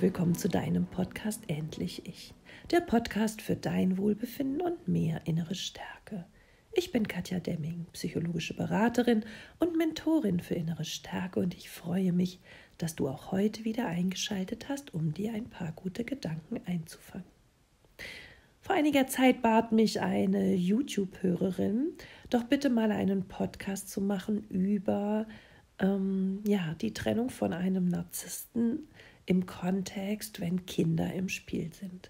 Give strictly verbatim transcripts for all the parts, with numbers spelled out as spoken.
willkommen zu deinem Podcast Endlich Ich, der Podcast für dein Wohlbefinden und mehr innere Stärke. Ich bin Katja Demming, psychologische Beraterin und Mentorin für innere Stärke und ich freue mich, dass du auch heute wieder eingeschaltet hast, um dir ein paar gute Gedanken einzufangen. Vor einiger Zeit bat mich eine YouTube-Hörerin, doch bitte mal einen Podcast zu machen über ähm, ja, die Trennung von einem Narzissten im Kontext, wenn Kinder im Spiel sind.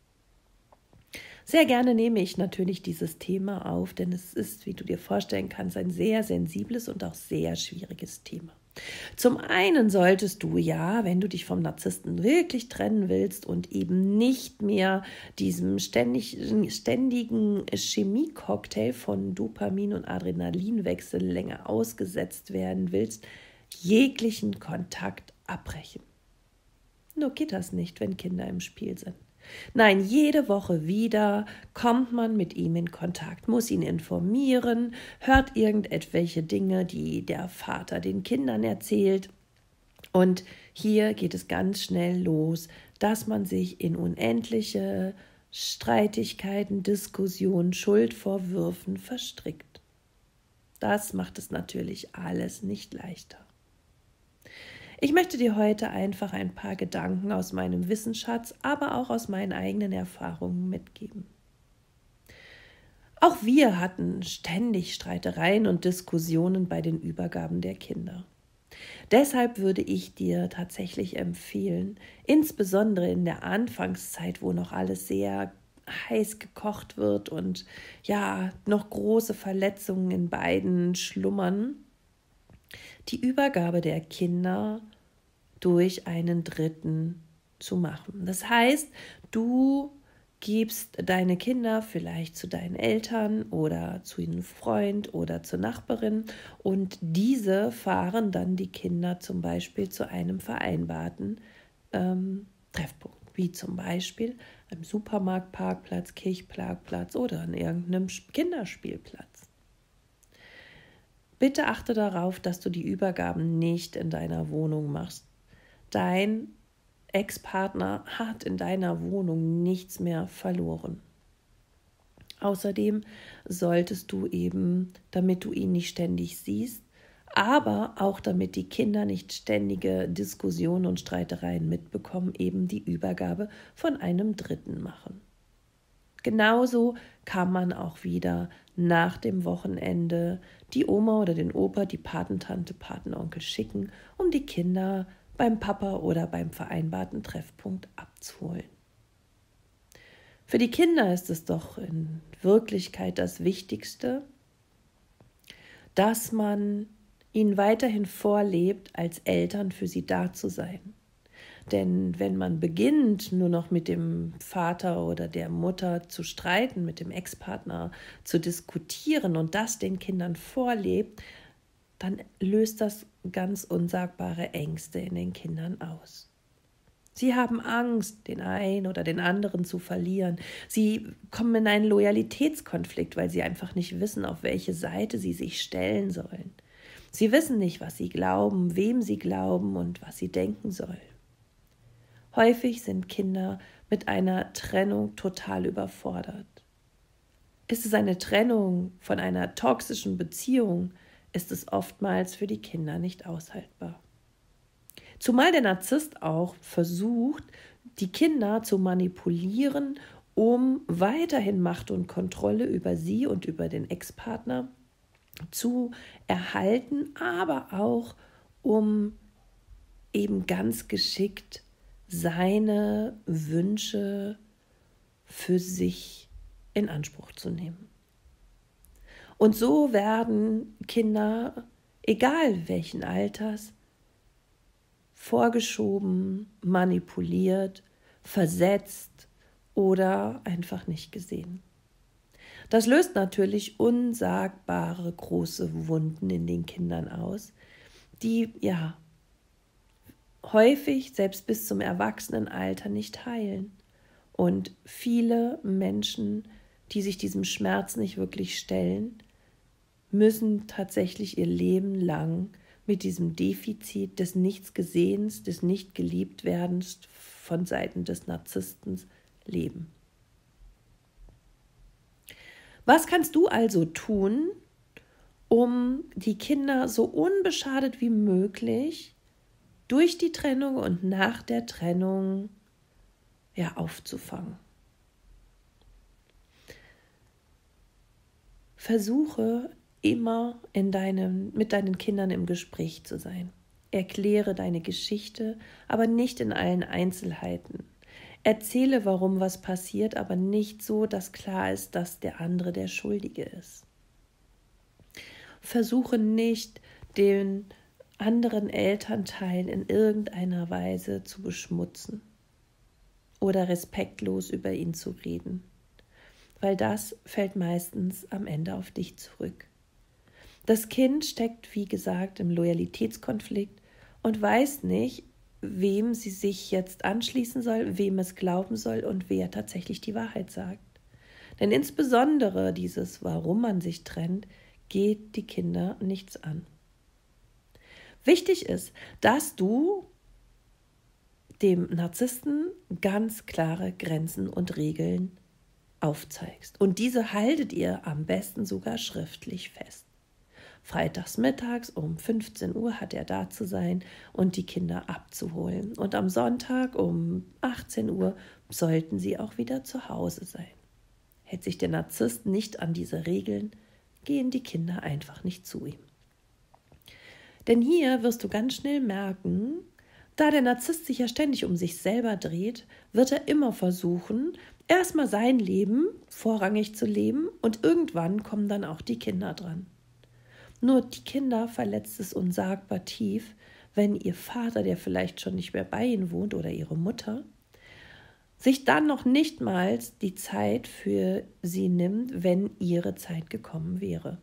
Sehr gerne nehme ich natürlich dieses Thema auf, denn es ist, wie du dir vorstellen kannst, ein sehr sensibles und auch sehr schwieriges Thema. Zum einen solltest du ja, wenn du dich vom Narzissten wirklich trennen willst und eben nicht mehr diesem ständig, ständigen Chemiecocktail von Dopamin- und Adrenalinwechsel länger ausgesetzt werden willst, jeglichen Kontakt abbrechen. Nur geht das nicht, wenn Kinder im Spiel sind. Nein, jede Woche wieder kommt man mit ihm in Kontakt, muss ihn informieren, hört irgendetwelche Dinge, die der Vater den Kindern erzählt. Und hier geht es ganz schnell los, dass man sich in unendliche Streitigkeiten, Diskussionen, Schuldvorwürfen verstrickt. Das macht es natürlich alles nicht leichter. Ich möchte dir heute einfach ein paar Gedanken aus meinem Wissensschatz, aber auch aus meinen eigenen Erfahrungen mitgeben. Auch wir hatten ständig Streitereien und Diskussionen bei den Übergaben der Kinder. Deshalb würde ich dir tatsächlich empfehlen, insbesondere in der Anfangszeit, wo noch alles sehr heiß gekocht wird und ja, noch große Verletzungen in beiden schlummern, die Übergabe der Kinder durch einen Dritten zu machen. Das heißt, du gibst deine Kinder vielleicht zu deinen Eltern oder zu einem Freund oder zur Nachbarin und diese fahren dann die Kinder zum Beispiel zu einem vereinbarten ähm, Treffpunkt, wie zum Beispiel einem Supermarktparkplatz, Kirchparkplatz oder an irgendeinem Kinderspielplatz. Bitte achte darauf, dass du die Übergaben nicht in deiner Wohnung machst. Dein Ex-Partner hat in deiner Wohnung nichts mehr verloren. Außerdem solltest du eben, damit du ihn nicht ständig siehst, aber auch damit die Kinder nicht ständige Diskussionen und Streitereien mitbekommen, eben die Übergabe von einem Dritten machen. Genauso kann man auch wieder nach dem Wochenende die Oma oder den Opa, die Patentante, Patenonkel schicken, um die Kinder beim Papa oder beim vereinbarten Treffpunkt abzuholen. Für die Kinder ist es doch in Wirklichkeit das Wichtigste, dass man ihnen weiterhin vorlebt, als Eltern für sie da zu sein. Denn wenn man beginnt, nur noch mit dem Vater oder der Mutter zu streiten, mit dem Ex-Partner zu diskutieren und das den Kindern vorlebt, dann löst das ganz unsagbare Ängste in den Kindern aus. Sie haben Angst, den einen oder den anderen zu verlieren. Sie kommen in einen Loyalitätskonflikt, weil sie einfach nicht wissen, auf welche Seite sie sich stellen sollen. Sie wissen nicht, was sie glauben, wem sie glauben und was sie denken sollen. Häufig sind Kinder mit einer Trennung total überfordert. Ist es eine Trennung von einer toxischen Beziehung, ist es oftmals für die Kinder nicht aushaltbar. Zumal der Narzisst auch versucht, die Kinder zu manipulieren, um weiterhin Macht und Kontrolle über sie und über den Ex-Partner zu erhalten, aber auch um eben ganz geschickt seine Wünsche für sich in Anspruch zu nehmen. Und so werden Kinder, egal welchen Alters, vorgeschoben, manipuliert, versetzt oder einfach nicht gesehen. Das löst natürlich unsagbare große Wunden in den Kindern aus, die ja häufig selbst bis zum Erwachsenenalter nicht heilen. Und viele Menschen, die sich diesem Schmerz nicht wirklich stellen, müssen tatsächlich ihr Leben lang mit diesem Defizit des Nichtsgesehens, des Nicht-Geliebtwerdens von Seiten des Narzissten leben. Was kannst du also tun, um die Kinder so unbeschadet wie möglich durch die Trennung und nach der Trennung ja, aufzufangen? Versuche immer in deinem, mit deinen Kindern im Gespräch zu sein. Erkläre deine Geschichte, aber nicht in allen Einzelheiten. Erzähle, warum was passiert, aber nicht so, dass klar ist, dass der andere der Schuldige ist. Versuche nicht, den anderen Elternteil in irgendeiner Weise zu beschmutzen oder respektlos über ihn zu reden, weil das fällt meistens am Ende auf dich zurück. Das Kind steckt, wie gesagt, im Loyalitätskonflikt und weiß nicht, wem sie sich jetzt anschließen soll, wem es glauben soll und wer tatsächlich die Wahrheit sagt. Denn insbesondere dieses, warum man sich trennt, geht die Kinder nichts an. Wichtig ist, dass du dem Narzissten ganz klare Grenzen und Regeln aufzeigst. Und diese haltet ihr am besten sogar schriftlich fest. Freitags mittags um fünfzehn Uhr hat er da zu sein und die Kinder abzuholen. Und am Sonntag um achtzehn Uhr sollten sie auch wieder zu Hause sein. Hält sich der Narzisst nicht an diese Regeln, gehen die Kinder einfach nicht zu ihm. Denn hier wirst du ganz schnell merken, da der Narzisst sich ja ständig um sich selber dreht, wird er immer versuchen, erstmal sein Leben vorrangig zu leben und irgendwann kommen dann auch die Kinder dran. Nur die Kinder verletzt es unsagbar tief, wenn ihr Vater, der vielleicht schon nicht mehr bei ihnen wohnt, oder ihre Mutter, sich dann noch nicht mal die Zeit für sie nimmt, wenn ihre Zeit gekommen wäre.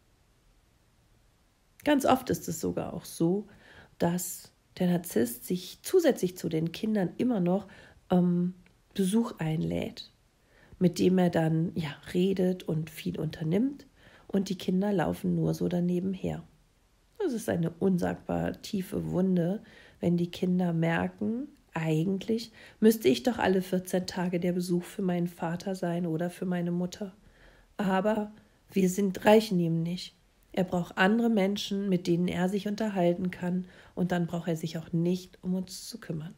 Ganz oft ist es sogar auch so, dass der Narzisst sich zusätzlich zu den Kindern immer noch ähm, Besuch einlädt, mit dem er dann ja redet und viel unternimmt. Und die Kinder laufen nur so daneben her. Das ist eine unsagbar tiefe Wunde, wenn die Kinder merken, eigentlich müsste ich doch alle vierzehn Tage der Besuch für meinen Vater sein oder für meine Mutter. Aber wir sind, reichen ihm nicht. Er braucht andere Menschen, mit denen er sich unterhalten kann, und dann braucht er sich auch nicht um uns zu kümmern.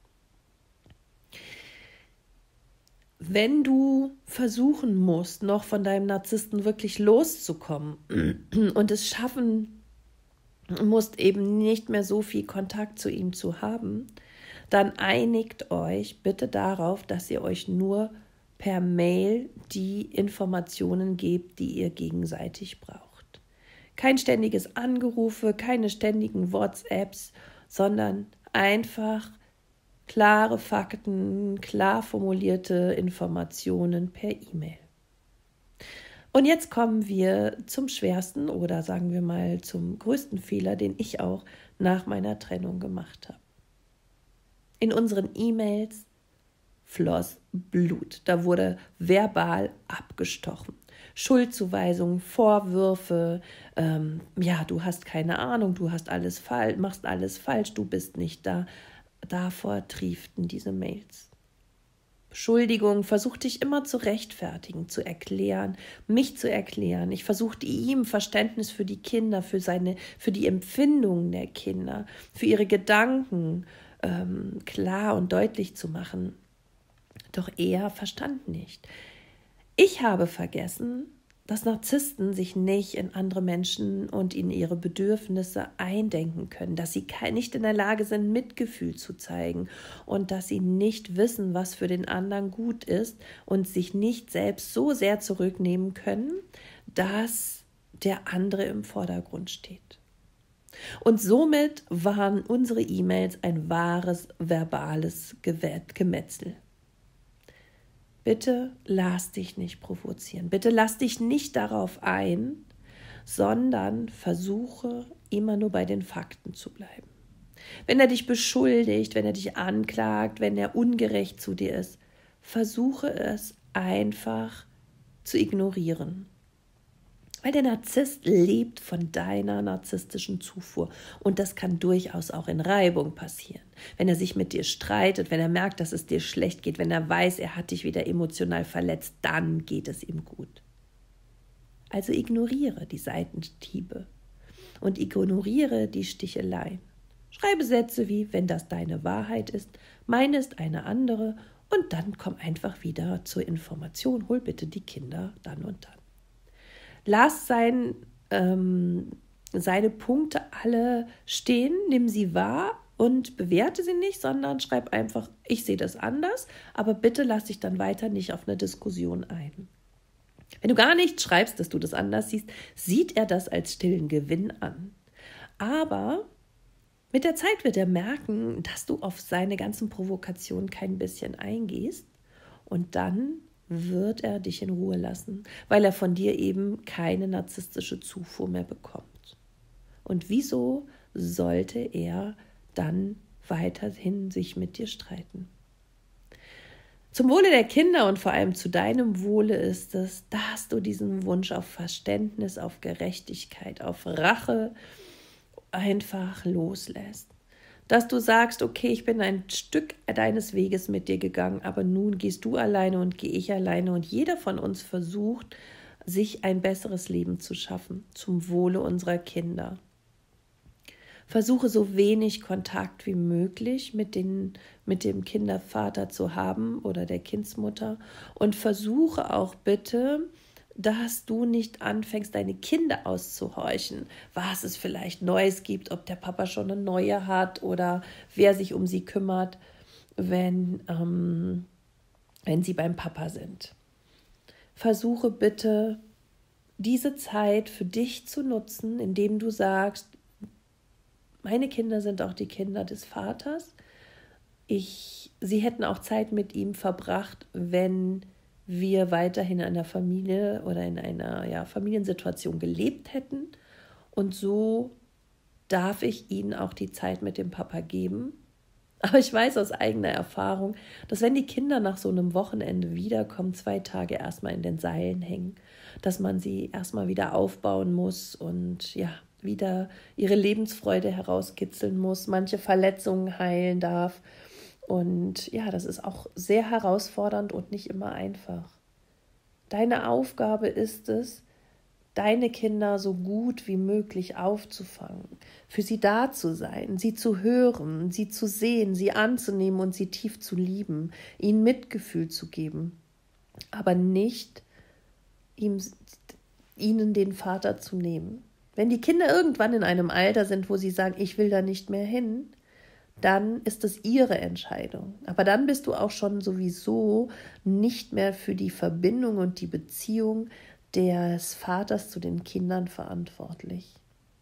Wenn du versuchen musst, noch von deinem Narzissten wirklich loszukommen und es schaffen musst, eben nicht mehr so viel Kontakt zu ihm zu haben, dann einigt euch bitte darauf, dass ihr euch nur per Mail die Informationen gebt, die ihr gegenseitig braucht. Kein ständiges Angerufe, keine ständigen WhatsApps, sondern einfach klare Fakten, klar formulierte Informationen per E-Mail. Und jetzt kommen wir zum schwersten oder sagen wir mal zum größten Fehler, den ich auch nach meiner Trennung gemacht habe. In unseren E-Mails floss Blut. Da wurde verbal abgestochen. Schuldzuweisungen, Vorwürfe, ähm, ja, du hast keine Ahnung, du hast alles falsch, machst alles falsch, du bist nicht da. Davor trieften diese Mails. Beschuldigung, versuchte ich immer zu rechtfertigen, zu erklären, mich zu erklären. Ich versuchte ihm Verständnis für die Kinder, für seine, für die Empfindungen der Kinder, für ihre Gedanken ähm, klar und deutlich zu machen. Doch er verstand nicht. Ich habe vergessen, dass Narzissten sich nicht in andere Menschen und in ihre Bedürfnisse eindenken können, dass sie nicht in der Lage sind, Mitgefühl zu zeigen und dass sie nicht wissen, was für den anderen gut ist und sich nicht selbst so sehr zurücknehmen können, dass der andere im Vordergrund steht. Und somit waren unsere E-Mails ein wahres verbales Gemetzel. Bitte lass dich nicht provozieren. Bitte lass dich nicht darauf ein, sondern versuche immer nur bei den Fakten zu bleiben. Wenn er dich beschuldigt, wenn er dich anklagt, wenn er ungerecht zu dir ist, versuche es einfach zu ignorieren. Weil der Narzisst lebt von deiner narzisstischen Zufuhr. Und das kann durchaus auch in Reibung passieren. Wenn er sich mit dir streitet, wenn er merkt, dass es dir schlecht geht, wenn er weiß, er hat dich wieder emotional verletzt, dann geht es ihm gut. Also ignoriere die Seitenhiebe und ignoriere die Sticheleien. Schreibe Sätze wie, wenn das deine Wahrheit ist, meine ist eine andere, und dann komm einfach wieder zur Information, hol bitte die Kinder dann und dann. Lass sein, ähm, seine Punkte alle stehen, nimm sie wahr und bewerte sie nicht, sondern schreib einfach, ich sehe das anders, aber bitte lass dich dann weiter nicht auf eine Diskussion ein. Wenn du gar nicht schreibst, dass du das anders siehst, sieht er das als stillen Gewinn an. Aber mit der Zeit wird er merken, dass du auf seine ganzen Provokationen kein bisschen eingehst, und dann wird er dich in Ruhe lassen, weil er von dir eben keine narzisstische Zufuhr mehr bekommt. Und wieso sollte er dann weiterhin sich mit dir streiten? Zum Wohle der Kinder und vor allem zu deinem Wohle ist es, dass du diesen Wunsch auf Verständnis, auf Gerechtigkeit, auf Rache einfach loslässt. Dass du sagst, okay, ich bin ein Stück deines Weges mit dir gegangen, aber nun gehst du alleine und gehe ich alleine, und jeder von uns versucht, sich ein besseres Leben zu schaffen, zum Wohle unserer Kinder. Versuche so wenig Kontakt wie möglich mit, den, mit dem Kindervater zu haben oder der Kindsmutter, und versuche auch bitte, dass du nicht anfängst, deine Kinder auszuhorchen, was es vielleicht Neues gibt, ob der Papa schon eine neue hat oder wer sich um sie kümmert, wenn, ähm, wenn sie beim Papa sind. Versuche bitte, diese Zeit für dich zu nutzen, indem du sagst, meine Kinder sind auch die Kinder des Vaters. Ich, sie hätten auch Zeit mit ihm verbracht, wenn wir weiterhin in einer Familie oder in einer ja, Familiensituation gelebt hätten. Und so darf ich ihnen auch die Zeit mit dem Papa geben. Aber ich weiß aus eigener Erfahrung, dass wenn die Kinder nach so einem Wochenende wiederkommen, zwei Tage erstmal in den Seilen hängen, dass man sie erstmal wieder aufbauen muss und ja, wieder ihre Lebensfreude herauskitzeln muss, manche Verletzungen heilen darf. Und ja, das ist auch sehr herausfordernd und nicht immer einfach. Deine Aufgabe ist es, deine Kinder so gut wie möglich aufzufangen, für sie da zu sein, sie zu hören, sie zu sehen, sie anzunehmen und sie tief zu lieben, ihnen Mitgefühl zu geben, aber nicht ihm, ihnen den Vater zu nehmen. Wenn die Kinder irgendwann in einem Alter sind, wo sie sagen, ich will da nicht mehr hin, dann ist es ihre Entscheidung. Aber dann bist du auch schon sowieso nicht mehr für die Verbindung und die Beziehung des Vaters zu den Kindern verantwortlich.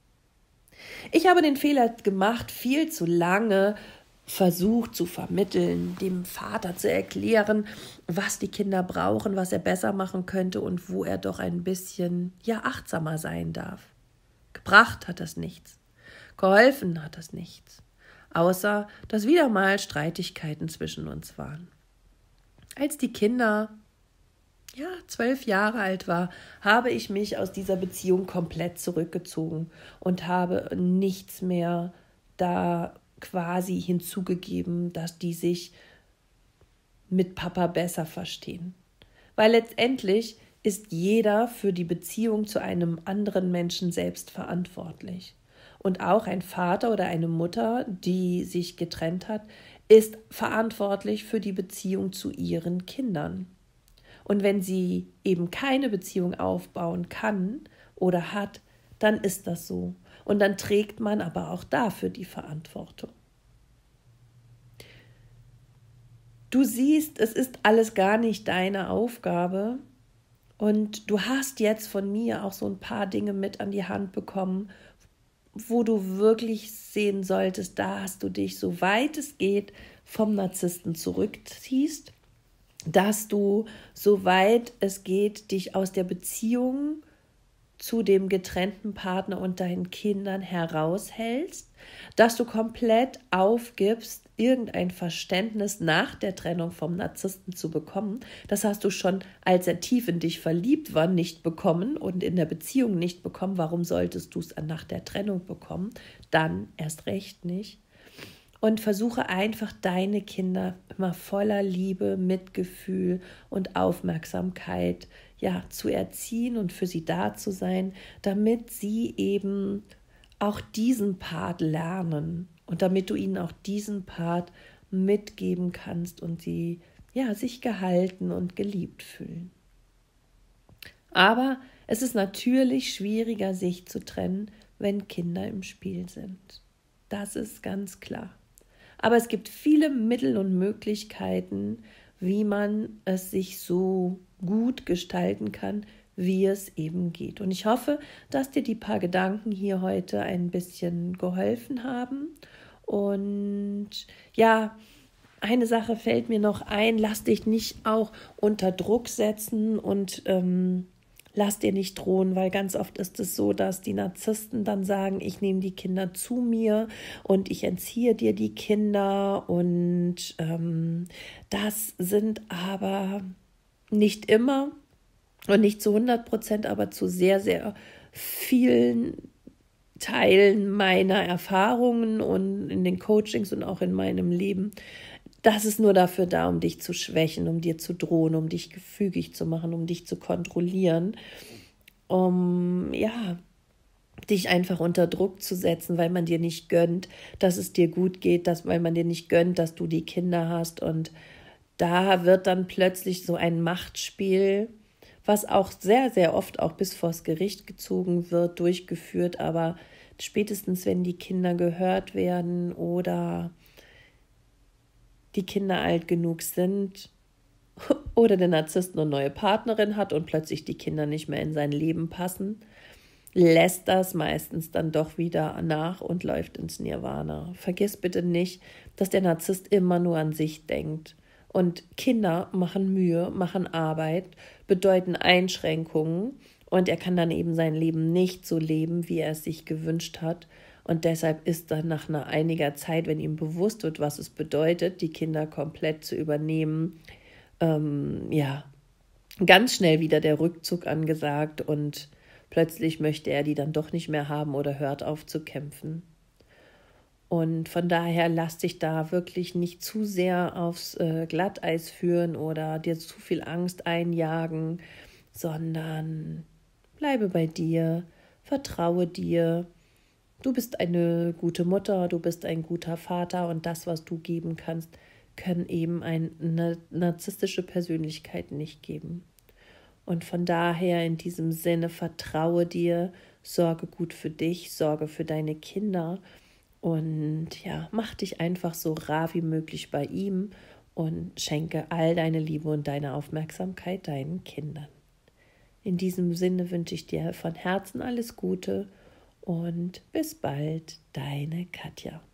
Ich habe den Fehler gemacht, viel zu lange versucht zu vermitteln, dem Vater zu erklären, was die Kinder brauchen, was er besser machen könnte und wo er doch ein bisschen ja achtsamer sein darf. Gebracht hat das nichts. Geholfen hat das nichts. Außer, dass wieder mal Streitigkeiten zwischen uns waren. Als die Kinder ja, zwölf Jahre alt war, habe ich mich aus dieser Beziehung komplett zurückgezogen und habe nichts mehr da quasi hinzugegeben, dass die sich mit Papa besser verstehen. Weil letztendlich ist jeder für die Beziehung zu einem anderen Menschen selbst verantwortlich. Und auch ein Vater oder eine Mutter, die sich getrennt hat, ist verantwortlich für die Beziehung zu ihren Kindern. Und wenn sie eben keine Beziehung aufbauen kann oder hat, dann ist das so. Und dann trägt man aber auch dafür die Verantwortung. Du siehst, es ist alles gar nicht deine Aufgabe. Und du hast jetzt von mir auch so ein paar Dinge mit an die Hand bekommen, wo du wirklich sehen solltest, da hast du dich, so weit es geht, vom Narzissten zurückziehst, dass du, soweit es geht, dich aus der Beziehung zu dem getrennten Partner und deinen Kindern heraushältst, dass du komplett aufgibst, irgendein Verständnis nach der Trennung vom Narzissten zu bekommen. Das hast du schon, als er tief in dich verliebt war, nicht bekommen und in der Beziehung nicht bekommen. Warum solltest du es nach der Trennung bekommen? Dann erst recht nicht. Und versuche einfach deine Kinder immer voller Liebe, Mitgefühl und Aufmerksamkeit ja, zu erziehen und für sie da zu sein, damit sie eben auch diesen Part lernen und damit du ihnen auch diesen Part mitgeben kannst und sie ja, sich gehalten und geliebt fühlen. Aber es ist natürlich schwieriger, sich zu trennen, wenn Kinder im Spiel sind. Das ist ganz klar. Aber es gibt viele Mittel und Möglichkeiten, wie man es sich so gut gestalten kann, wie es eben geht. Und ich hoffe, dass dir die paar Gedanken hier heute ein bisschen geholfen haben. Und ja, eine Sache fällt mir noch ein, lass dich nicht auch unter Druck setzen und ähm, lass dir nicht drohen, weil ganz oft ist es so, dass die Narzissten dann sagen, ich nehme die Kinder zu mir und ich entziehe dir die Kinder und ähm, das sind aber nicht immer und nicht zu hundert Prozent, aber zu sehr, sehr vielen Teilen meiner Erfahrungen und in den Coachings und auch in meinem Leben. Das ist nur dafür da, um dich zu schwächen, um dir zu drohen, um dich gefügig zu machen, um dich zu kontrollieren, um, ja, dich einfach unter Druck zu setzen, weil man dir nicht gönnt, dass es dir gut geht, dass, weil man dir nicht gönnt, dass du die Kinder hast. Und da wird dann plötzlich so ein Machtspiel, was auch sehr, sehr oft auch bis vors Gericht gezogen wird, durchgeführt. Aber spätestens, wenn die Kinder gehört werden oder die Kinder alt genug sind oder der Narzisst eine neue Partnerin hat und plötzlich die Kinder nicht mehr in sein Leben passen, lässt das meistens dann doch wieder nach und läuft ins Nirvana. Vergiss bitte nicht, dass der Narzisst immer nur an sich denkt. Und Kinder machen Mühe, machen Arbeit, bedeuten Einschränkungen und er kann dann eben sein Leben nicht so leben, wie er es sich gewünscht hat. Und deshalb ist dann nach einer einiger Zeit, wenn ihm bewusst wird, was es bedeutet, die Kinder komplett zu übernehmen, ähm, ja, ganz schnell wieder der Rückzug angesagt und plötzlich möchte er die dann doch nicht mehr haben oder hört auf zu kämpfen. Und von daher lass dich da wirklich nicht zu sehr aufs äh, Glatteis führen oder dir zu viel Angst einjagen, sondern bleibe bei dir, vertraue dir. Du bist eine gute Mutter, du bist ein guter Vater und das, was du geben kannst, können eben eine narzisstische Persönlichkeit nicht geben. Und von daher in diesem Sinne vertraue dir, sorge gut für dich, sorge für deine Kinder und ja, mach dich einfach so rar wie möglich bei ihm und schenke all deine Liebe und deine Aufmerksamkeit deinen Kindern. In diesem Sinne wünsche ich dir von Herzen alles Gute und bis bald, deine Katja.